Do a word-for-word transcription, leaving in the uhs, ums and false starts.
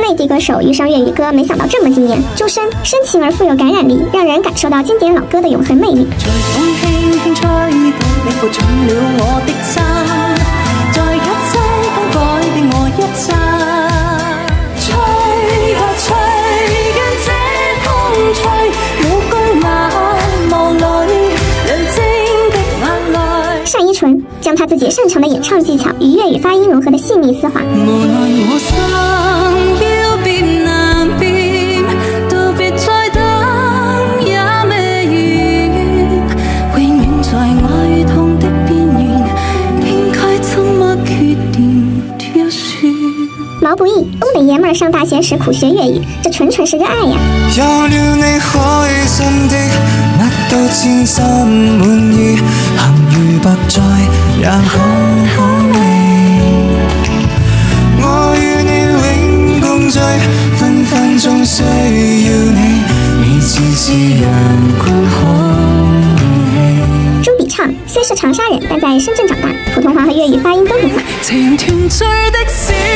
内地歌手遇上粤语歌，没想到这么惊艳，周深深情而富有感染力，让人感受到经典老歌的永恒魅力。 随风轻轻吹动，你负重了我的心，在一息間改變我一生。吹啊吹，讓這風吹，我居眼眸裏亮晶的眼淚。 单依纯将她自己擅长的演唱技巧与粤语发音融合的细腻丝滑。 無奈我心要變難變，道別再等也未完，永遠在愛與痛的邊緣，應該怎麼決定挑選？ 毛不易，东北爷们儿上大學時苦學粵語，這純純是個愛呀！ 有了你開心的，乜都千心滿意，鹹魚白菜也好好味。我與你永共聚，分分鐘需要你，你似是陽光空氣。 朱比暢雖是長沙人，但在深圳長大，普通話和粵語發音都很好。 情團聚的小